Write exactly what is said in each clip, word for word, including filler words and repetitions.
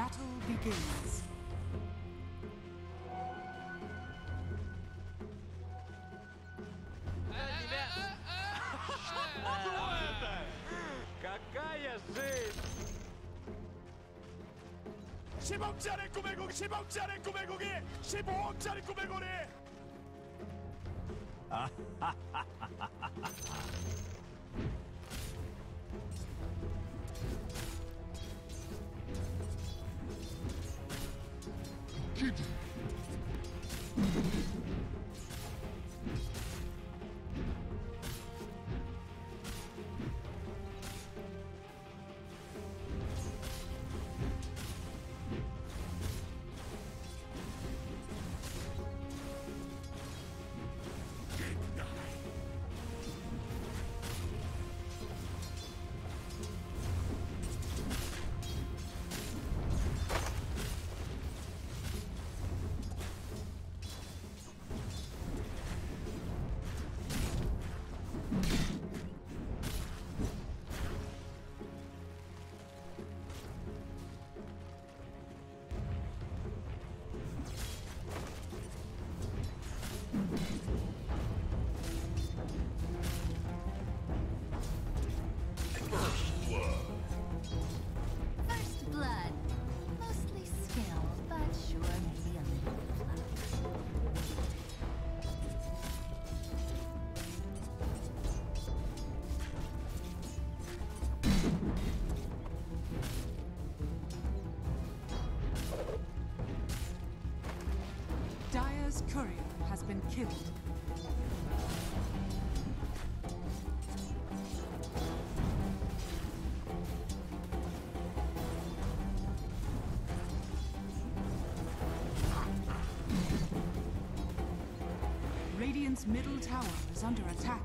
battle begins. Какая жизнь! 십억짜리 꿈의 고기, 십억짜리 꿈의 고기, 십오억짜리 꿈의 고기. First blood. Mostly skill, but sure maybe a little luck. Dire's courier has been killed. Radiant's middle tower is under attack.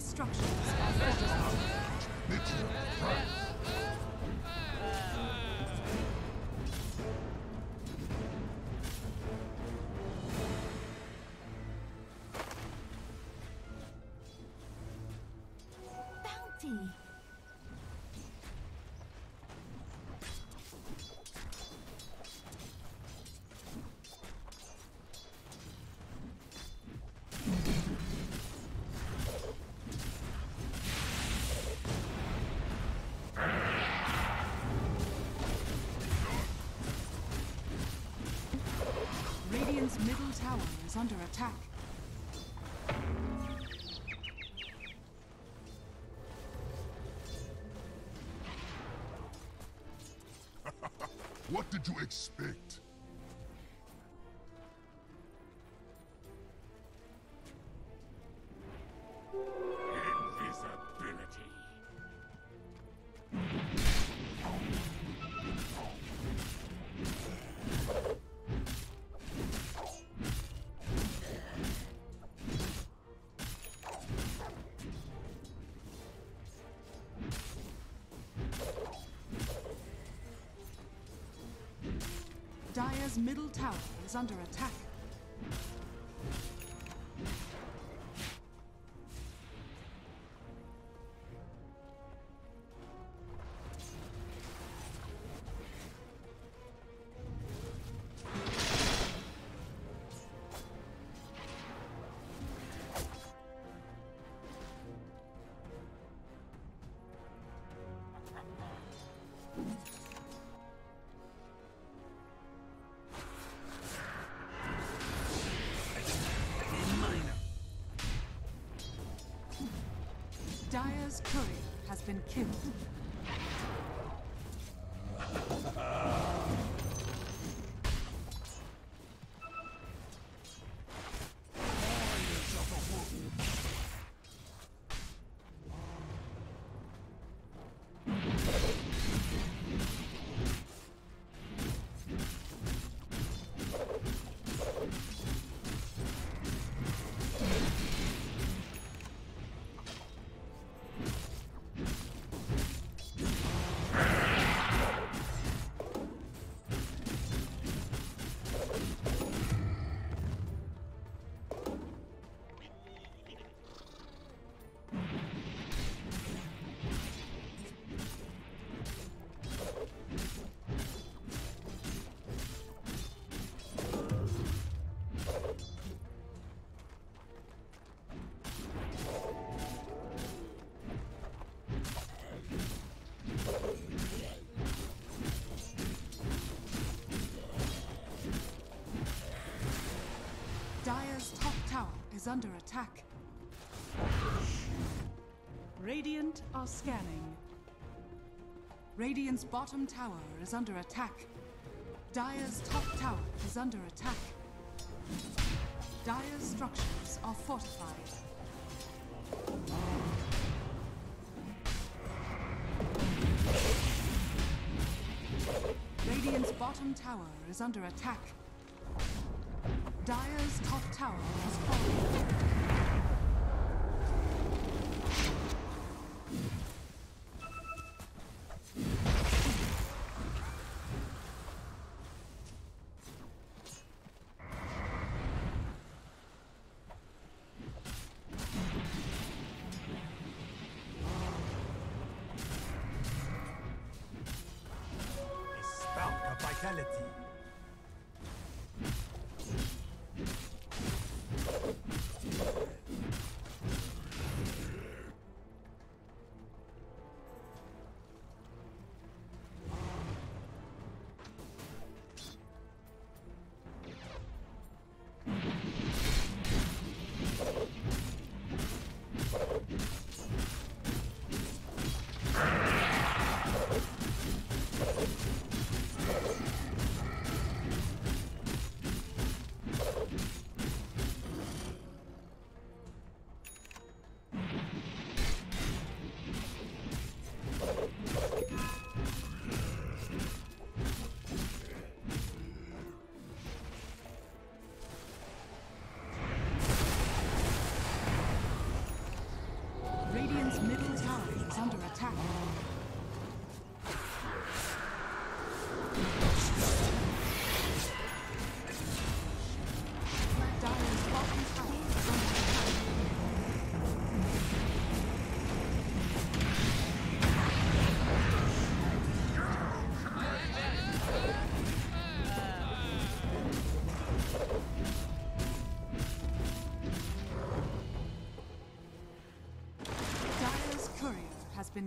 Radiant structures are fortified. Mitchell, right. Bounty. Radiant's middle tower is under attack. What did you expect? Invisibility. Dire's middle tower is under attack. Dire's courier has been killed. Dire's top tower is under attack. Radiant are scanning. Radiant's bottom tower is under attack. Dire's top tower is under attack. Dire's structures are fortified. Radiant's bottom tower is under attack. Dire's top tower has fallen. A spout of vitality.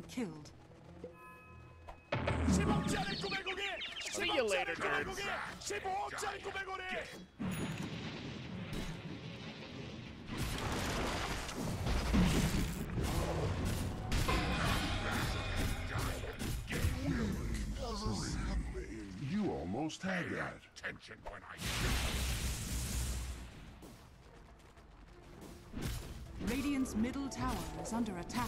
killed. 십억짜리 꿈의 고기! See you later, 십억짜리 꿈의 nerds. 고기! 십오억짜리 꿈의 고기! You almost had that. Attention when I Radiant's middle tower is under attack.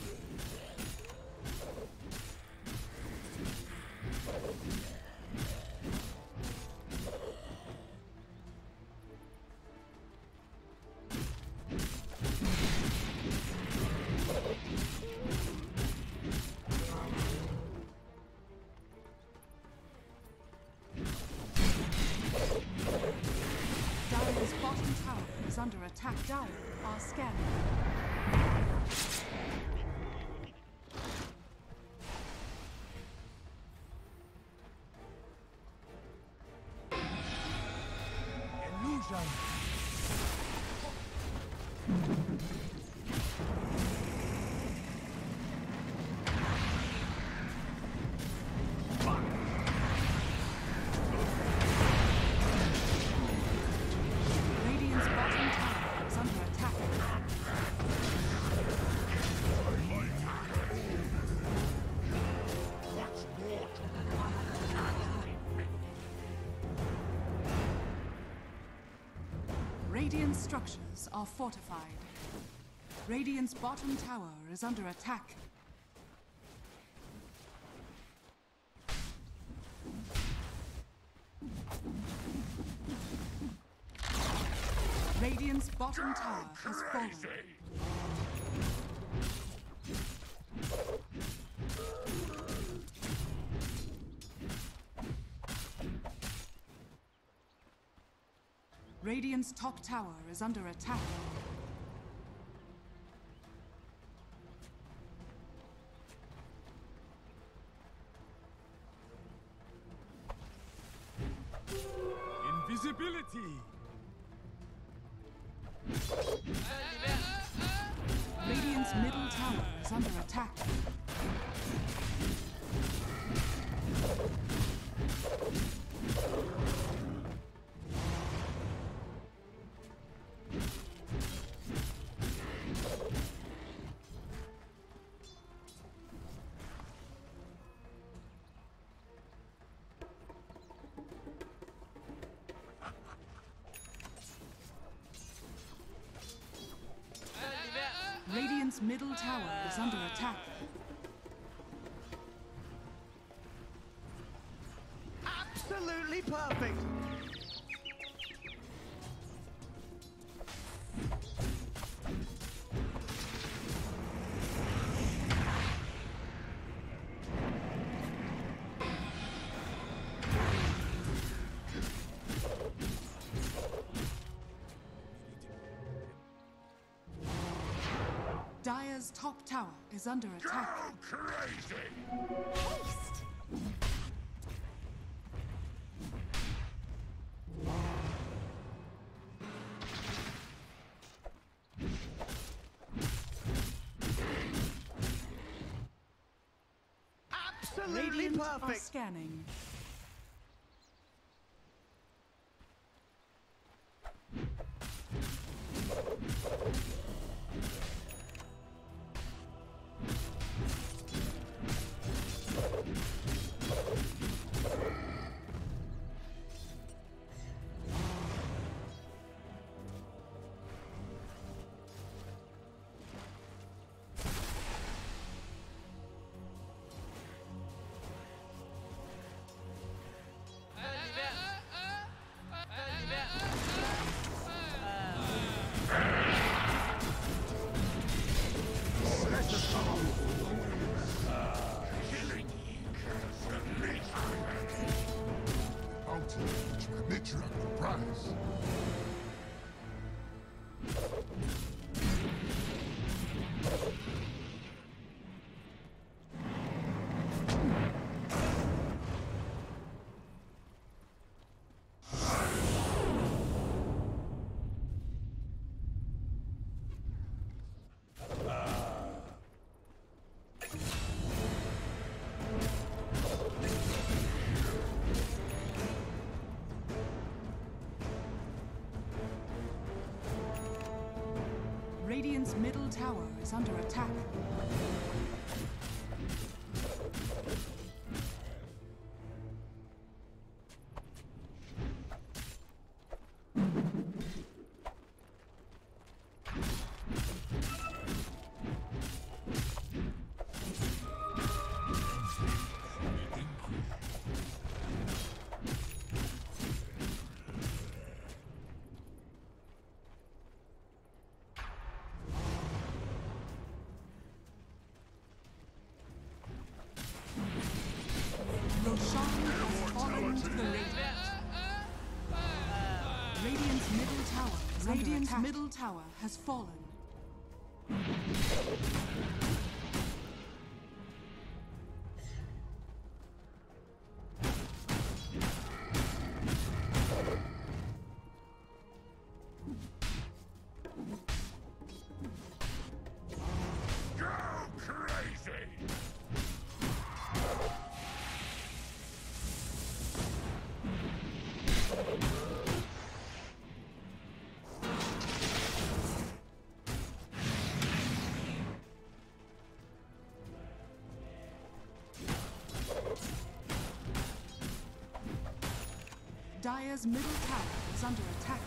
Dire's bottom tower is under attack. Dire are scanning. illusion. Radiant's bottom tower is under attack. Radiant structures are fortified. Radiant's bottom tower is under attack. Radiant's bottom tower has fallen. Radiant's top tower is under attack. Invisibility. Radiant's middle tower is under attack. Radiant's middle tower is under attack. Absolutely perfect. Dire's top tower is under attack. Crazy. Haste! Absolutely Radiant are perfect. scanning. Nature of the prize. Radiant's middle tower is under attack. Roshan has fallen to the Radiant. Radiant's middle tower is under Radiant's attack. middle tower has fallen. Dire's middle tower is under attack.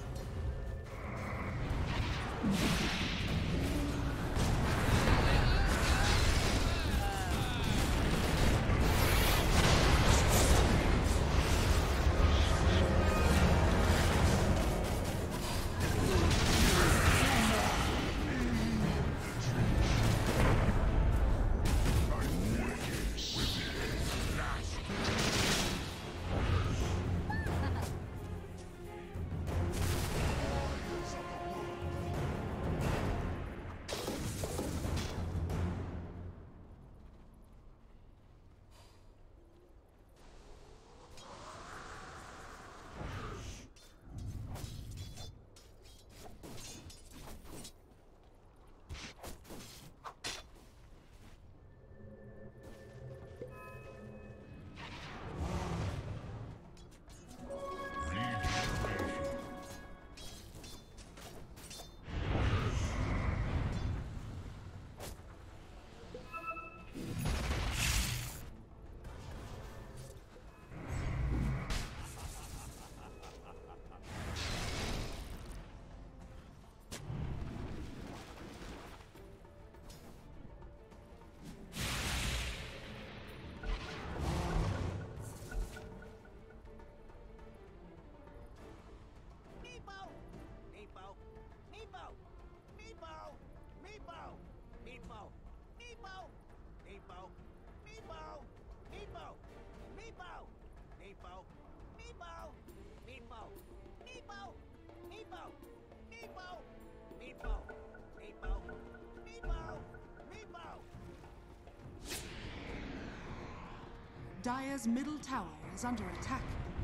Dire's middle tower is under attack.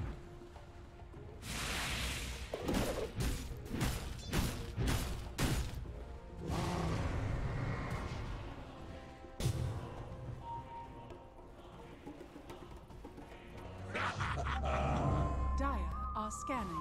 Dire are scanning.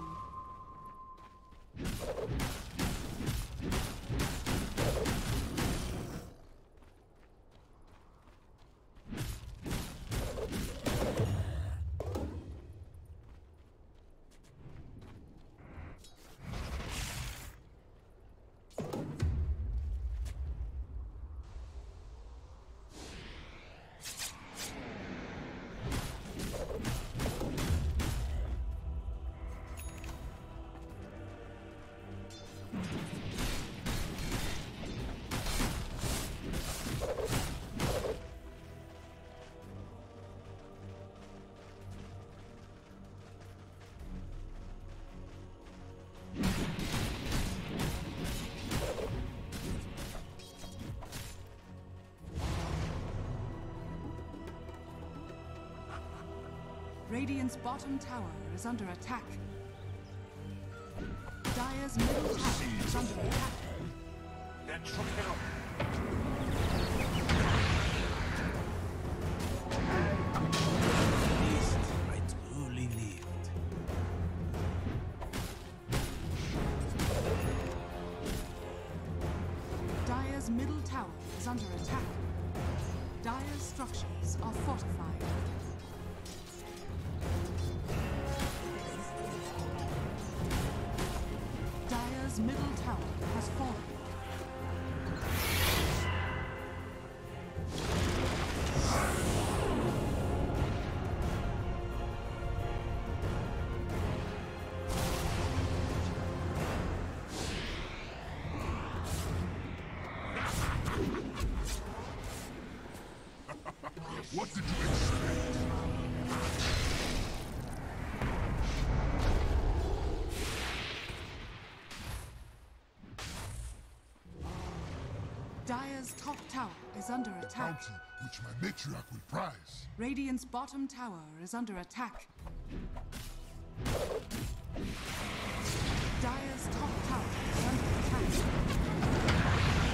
Radiant's bottom tower is under attack. Dire's middle tower is under attack. I truly lived. middle tower is under attack. Dire's structures are fortified. Dire's middle tower has fallen. What did you expect? Dire's top tower is under The attack. bounty which my matriarch will prize. Radiant's bottom tower is under attack. Dire's top tower is under attack.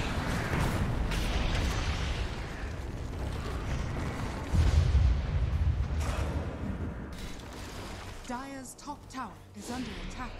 Dire's top tower is under attack.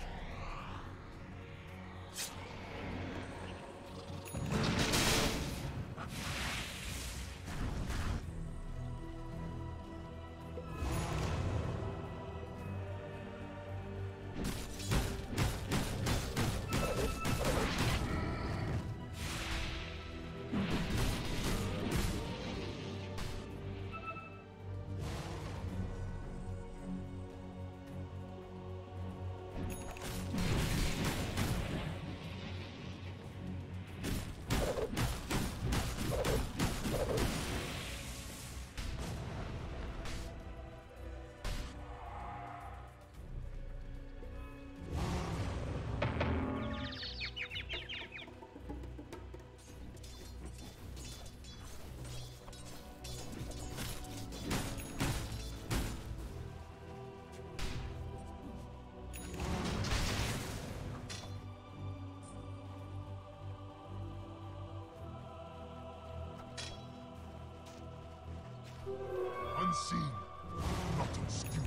Unseen, not obscured.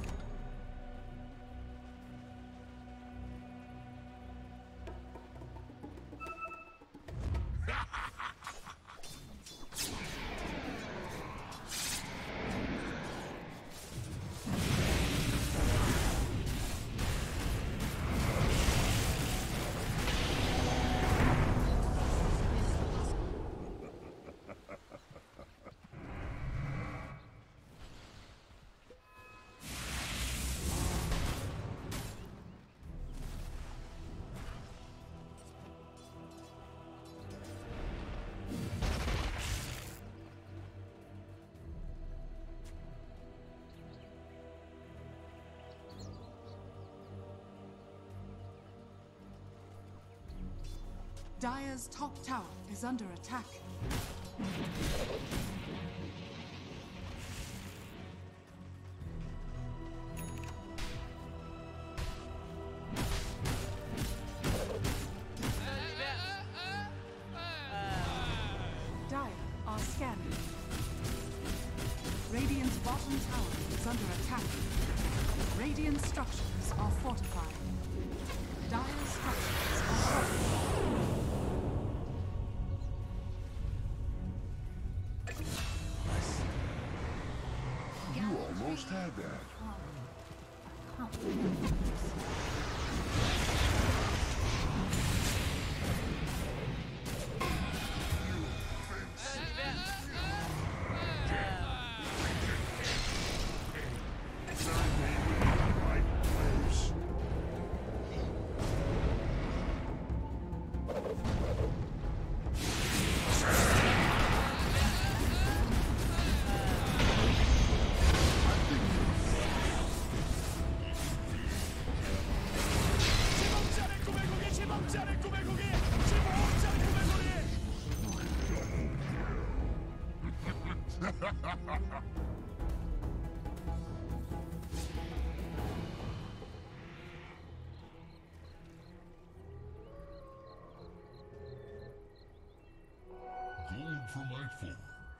Dire's top tower is under attack. Dire are scanning. Radiant's bottom tower is under attack. Radiant structures are fortified. Dire's structures are fortified. You almost had that. Gold for my forge.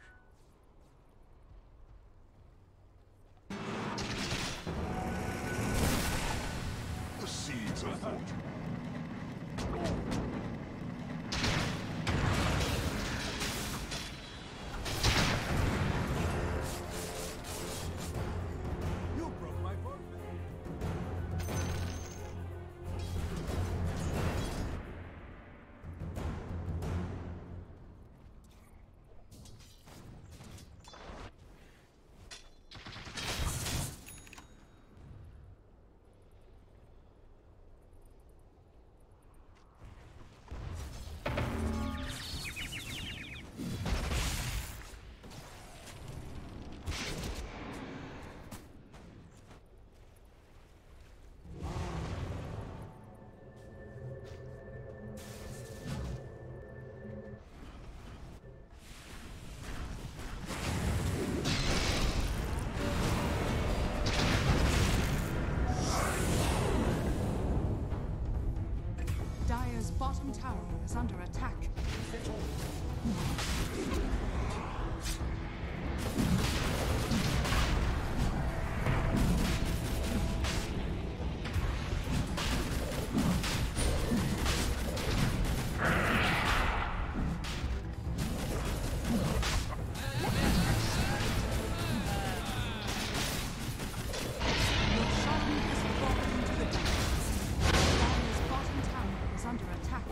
The seeds of fortune. tower is under attack. Your shrine has fallen into the depths. Dire's bottom tower is under attack.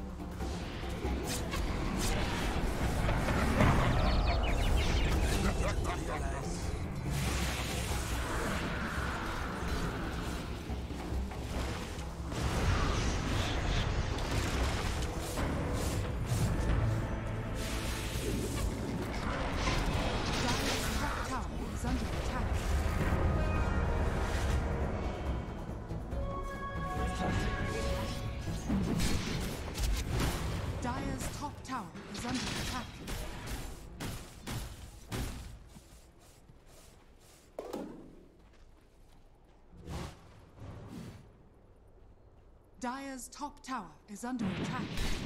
Dire's top tower is under attack. Dire's top tower is under attack. Dire's top tower is under attack.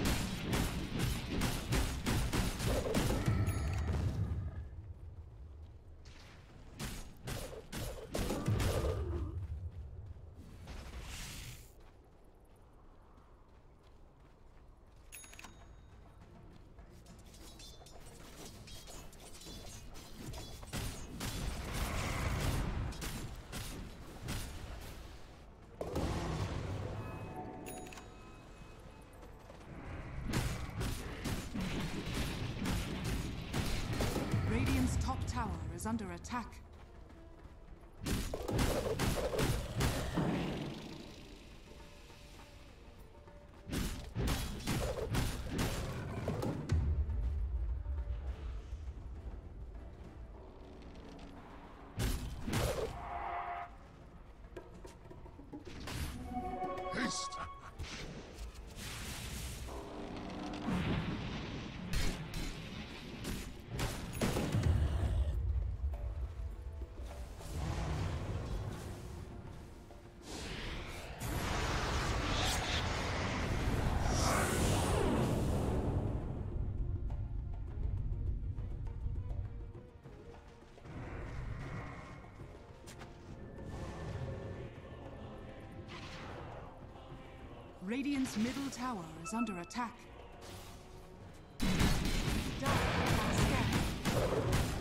Radiant's top tower is under attack. Haste! Radiant's middle tower is under attack. Dire are scared.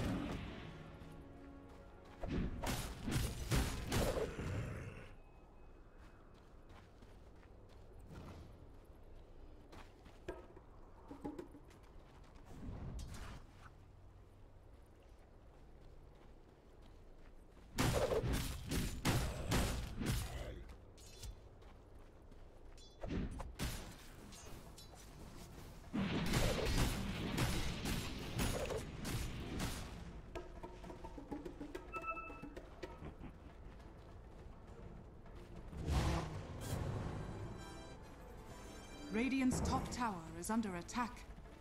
Radiant's top tower is under attack.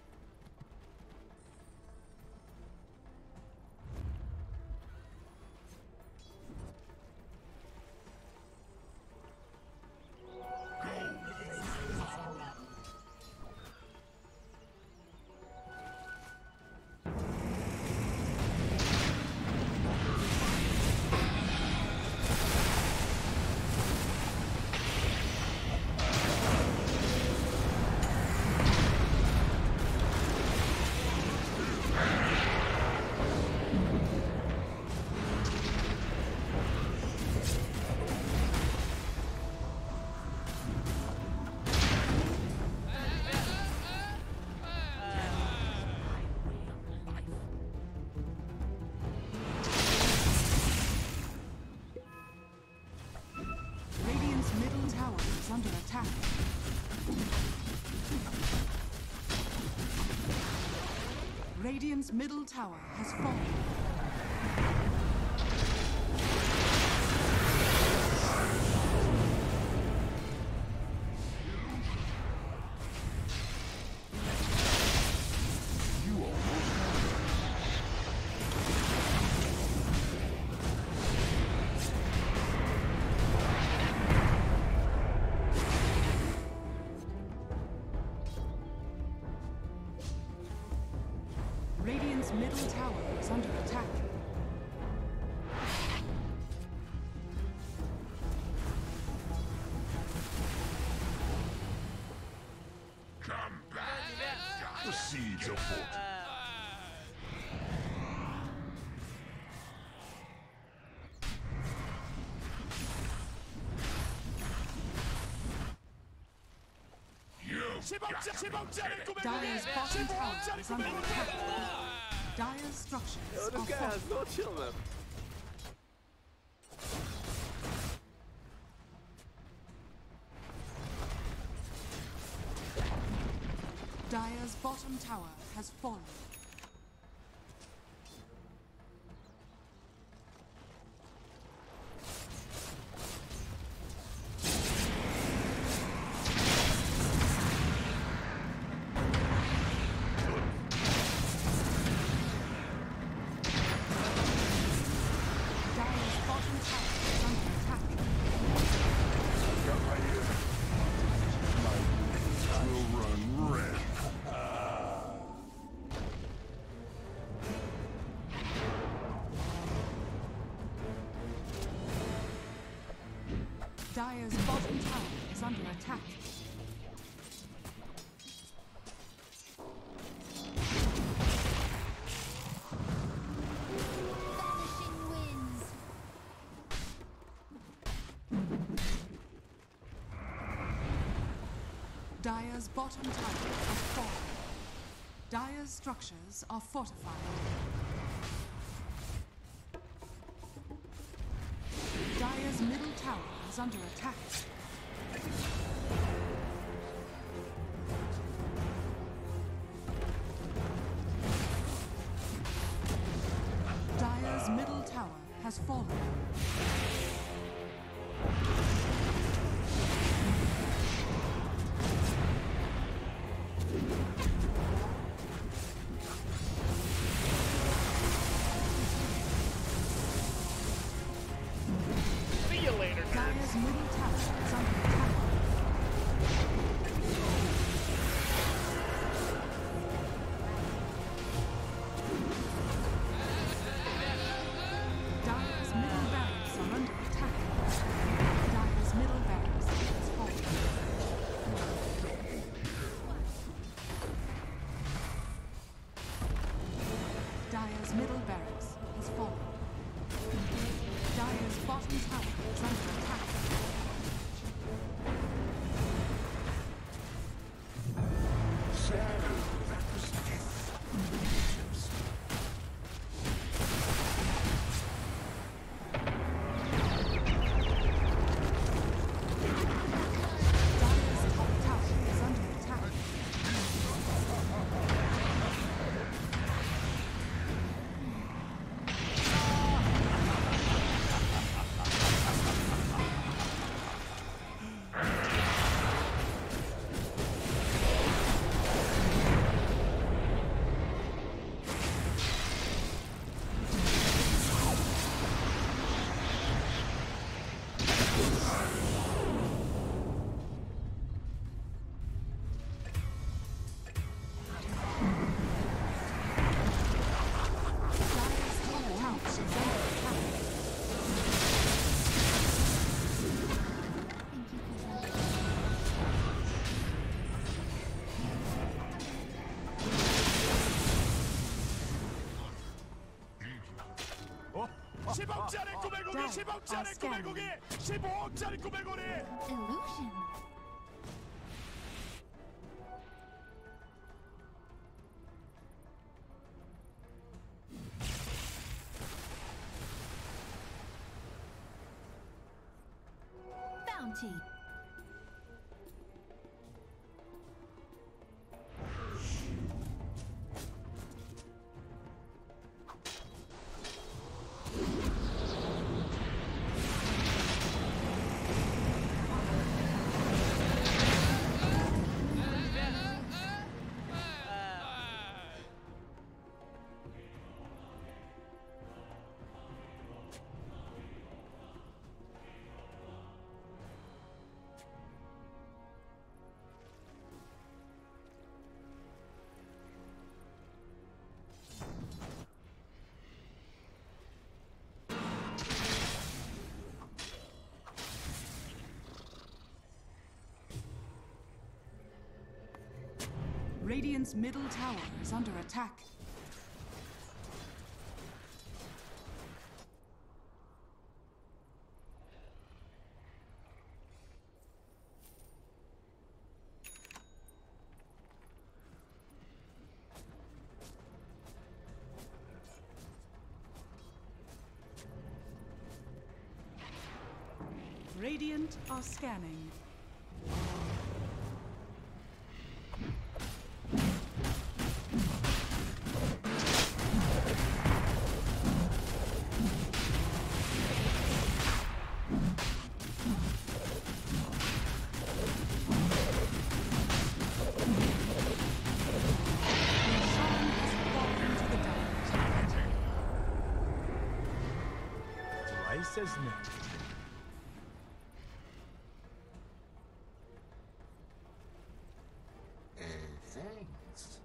under attack. Radiant's middle tower has fallen. Seeds afoot. 시범자 시범자를 꾸며보게 Dyer's bottom tower 시범자를 is under 꾸며보게 attack. Dyer's structures Yo, are this guy has fortified. no chill, man. Dyer's bottom tower has fallen. Dyer's bottom tower is under attack. Will run red. Dyer's bottom tower is under attack. Vanishing winds. Dyer's bottom tower has fallen. Dyer's structures are fortified. Dyer's middle tower is under attack. Dyer's middle tower has fallen. See you later, nerds. Dyer's middle tower is under attack. Dyer's middle barracks are under attack. Dyer's middle barracks has fallen. Dyer's middle barracks has fallen. Dyer's bottom tower is under attack. Shadow, that was death. Dyer's top tower is under attack. Dyer's top tower is under attack. Thank you for that. 시범자를 꾸며보게 시범자를 꾸며보게 시범자를 꾸며보게 Illusion. Bounty. Radiant's middle tower is under attack. Radiant are scanning. Says no. Thanks.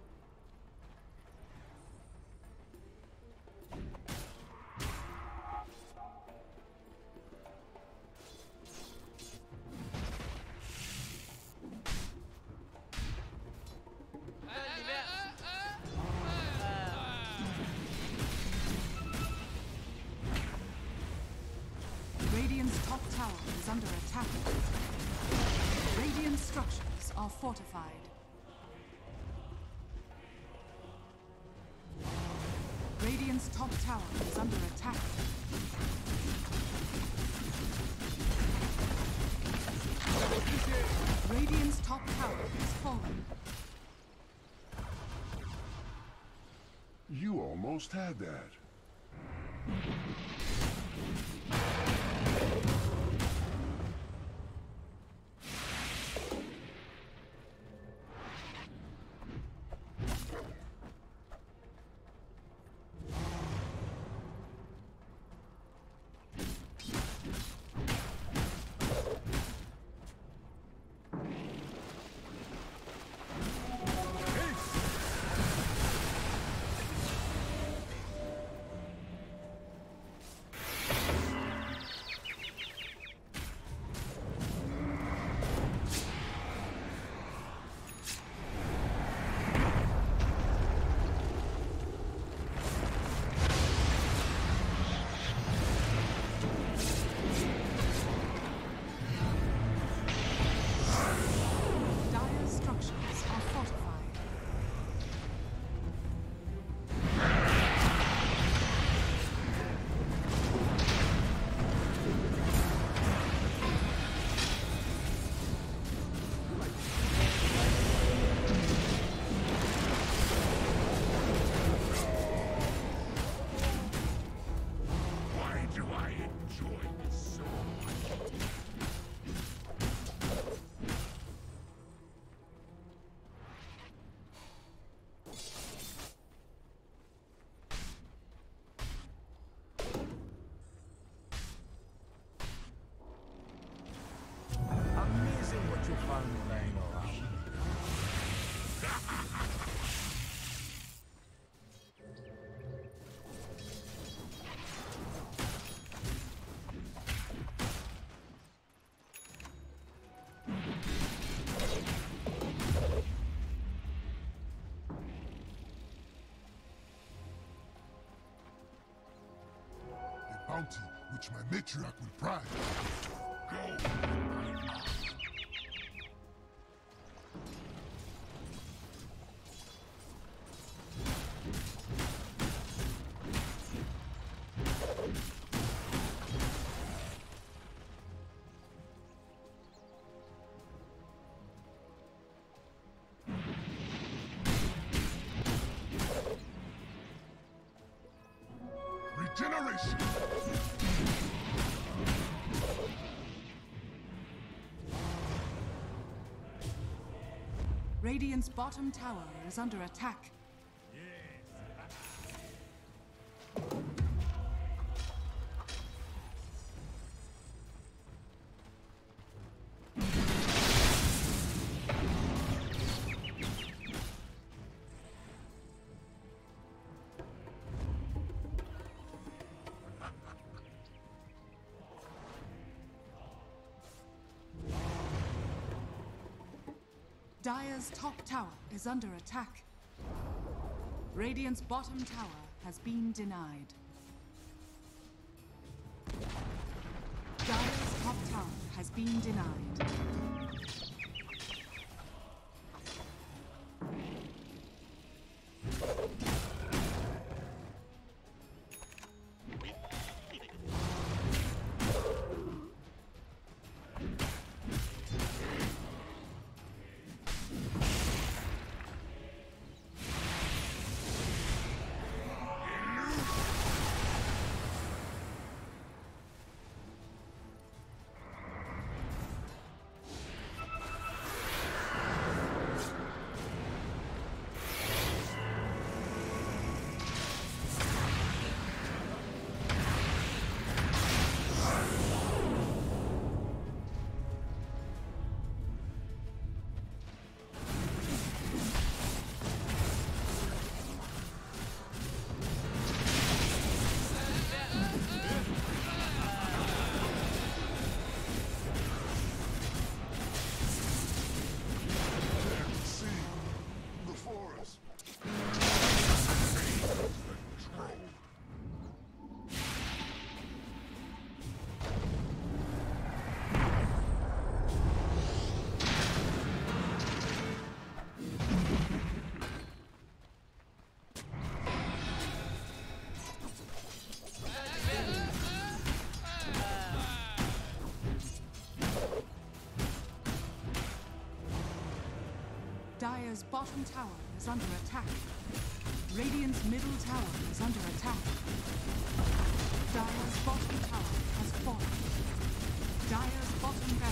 Radiant's top tower is under attack. Radiant structures are fortified. Radiant's top tower is under attack. Radiant's top tower is fallen. You almost had that. Bounty, which my matriarch will prize. Go! Regeneration! Radiant's bottom tower is under attack. Dire's top tower is under attack. Radiant's bottom tower has been denied. Dire's top tower has been denied. Dire's bottom tower is under attack. Radiant's middle tower is under attack. Dire's bottom tower has fallen. Dire's bottom barracks